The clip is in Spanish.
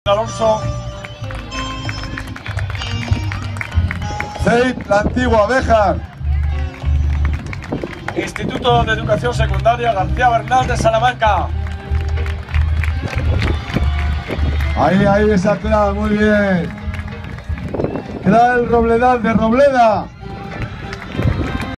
Alonso. CEIP La Antigua, Béjar. Instituto de Educación Secundaria García Bernal de Salamanca. Ahí esa clara, muy bien. Clara el Robledal de Robleda.